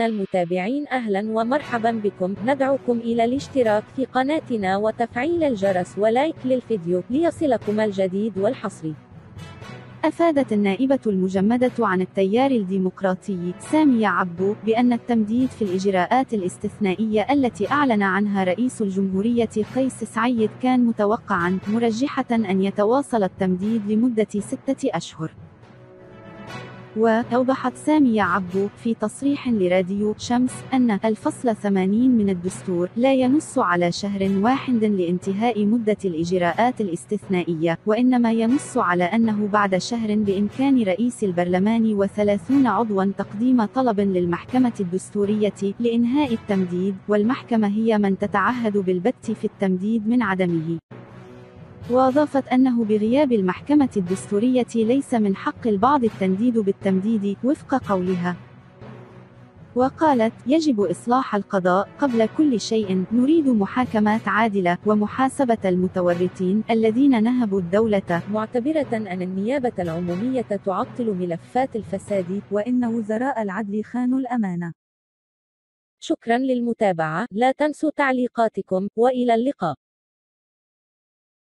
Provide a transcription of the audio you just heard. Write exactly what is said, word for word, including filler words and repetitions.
المتابعين، أهلا ومرحبا بكم. ندعوكم إلى الاشتراك في قناتنا وتفعيل الجرس ولايك للفيديو ليصلكم الجديد والحصري. أفادت النائبة المجمدة عن التيار الديمقراطي سامية عبدو بأن التمديد في الإجراءات الاستثنائية التي أعلن عنها رئيس الجمهورية قيس سعيد كان متوقعا، مرجحة أن يتواصل التمديد لمدة ستة أشهر. وأوضحت سامية عبدو في تصريح لراديو شمس أن الفصل ثمانين من الدستور لا ينص على شهر واحد لانتهاء مدة الإجراءات الاستثنائية، وإنما ينص على أنه بعد شهر بإمكان رئيس البرلمان وثلاثين عضوا تقديم طلب للمحكمة الدستورية لإنهاء التمديد، والمحكمة هي من تتعهد بالبت في التمديد من عدمه. وأضافت أنه بغياب المحكمة الدستورية ليس من حق البعض التنديد بالتمديد وفق قولها. وقالت: يجب إصلاح القضاء قبل كل شيء، نريد محاكمات عادلة ومحاسبة المتورطين الذين نهبوا الدولة، معتبرة أن النيابة العمومية تعطل ملفات الفساد وإن وزراء العدل خانوا الأمانة. شكرا للمتابعة، لا تنسوا تعليقاتكم، وإلى اللقاء.